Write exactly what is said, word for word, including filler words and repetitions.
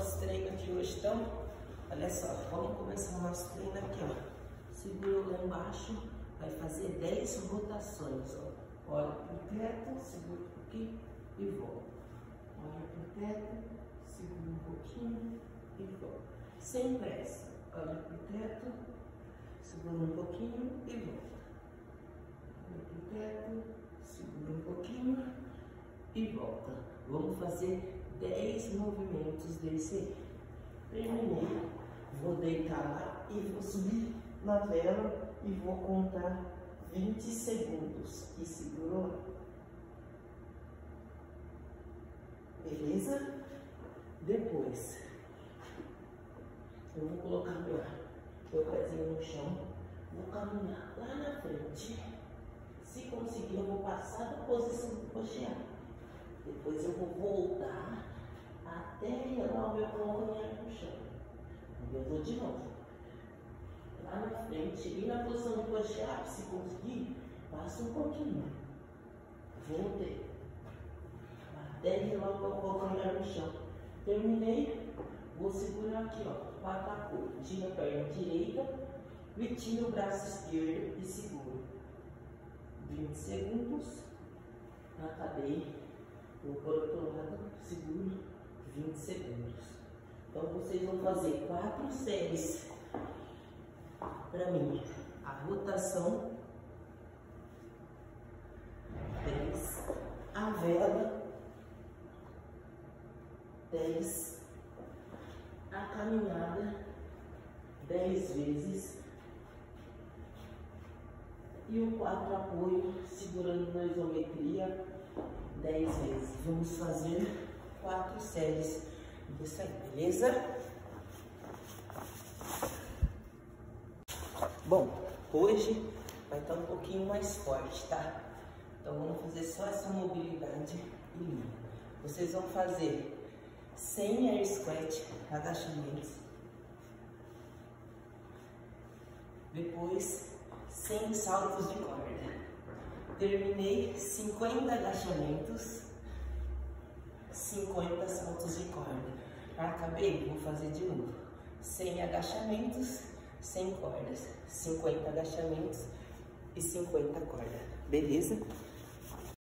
nossos treinos de hoje, então, olha só, vamos começar o nosso treino aqui, ó. Segura lá embaixo, vai fazer dez rotações, ó. Olha pro teto, segura um pouquinho e volta. Olha pro teto, segura um pouquinho e volta. Sem pressa. Olha pro teto, segura um pouquinho e volta. Olha pro teto, segura um pouquinho e volta. Vamos fazer dez movimentos desse aí. Terminei. Vou deitar lá e vou subir na vela e vou contar vinte segundos. E segurou. Beleza? Depois, eu vou colocar meu, meu pezinho no chão. Vou caminhar lá na frente. Se conseguir, eu vou passar da posição do coxear. Depois eu vou voltar até levar o meu calcanhar no chão. Eu vou de novo. Lá na frente, e na posição do coxear, se conseguir, passa um pouquinho. Voltei. Até levar o meu calcanhar no chão. Terminei. Vou segurar aqui, ó. Patacou. Tira a perna direita e tira o braço esquerdo e segura. vinte segundos. Acabei. Vou para o outro lado, seguro, vinte segundos. Então vocês vão fazer quatro séries para mim. A rotação, dez, a vela, dez, a caminhada, dez vezes, e o quatro apoio, segurando na isometria, dez vezes. Vamos fazer quatro séries disso aí, beleza? Bom, hoje vai estar um pouquinho mais forte, tá? Então vamos fazer só essa mobilidade e linha. Vocês vão fazer cem air squat, agachamentos. Depois cem saltos de corda. Terminei cinquenta agachamentos, cinquenta saltos de corda. Acabei, vou fazer de novo. cem agachamentos, cem cordas, cinquenta agachamentos e cinquenta cordas. Beleza?